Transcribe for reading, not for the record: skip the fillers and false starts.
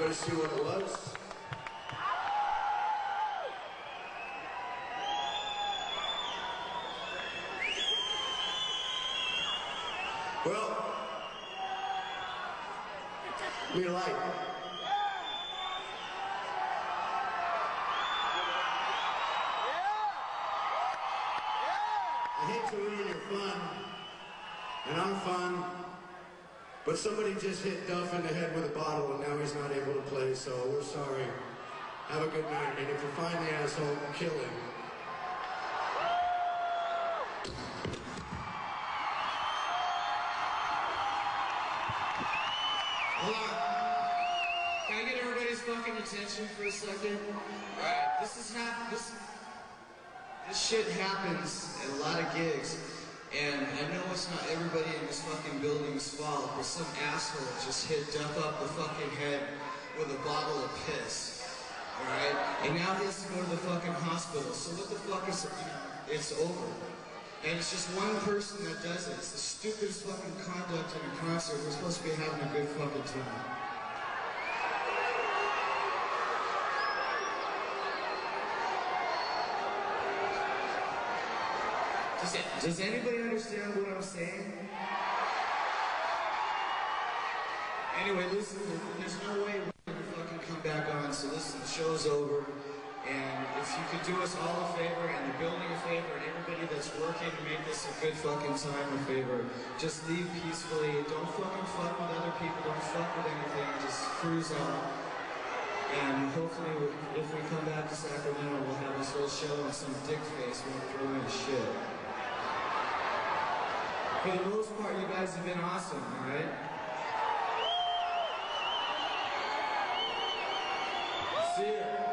Everybody see what it was? Well, me like. I hate to ruin your fun, and I'm fun, but somebody just hit Duff in the head with a bottle and now he's not able to play, so we're sorry. Have a good night, and if you find the asshole, kill him. Hold on. Can I get everybody's fucking attention for a second? Alright, this shit happens at a lot of gigs, and I know it's not everybody in this fucking building's fault, but some asshole just hit Duff up the fucking head with a bottle of piss. Alright? And now he has to go to the fucking hospital, so what the fuck is, it's over. And it's just one person that does it. It's the stupidest fucking conduct in a concert. We're supposed to be having a good fucking time. Does anybody understand what I'm saying? Anyway, listen, there's no way we're gonna fucking come back on, so listen, the show's over. And if you could do us all a favor, and the building a favor, and everybody that's working to make this a good fucking time a favor, just leave peacefully. Don't fucking fuck with other people. Don't fuck with anything. Just cruise on. And hopefully, if we come back to Sacramento, we'll have this whole show on some dick face. We won't throw in shit. For the most part, you guys have been awesome, alright? See ya.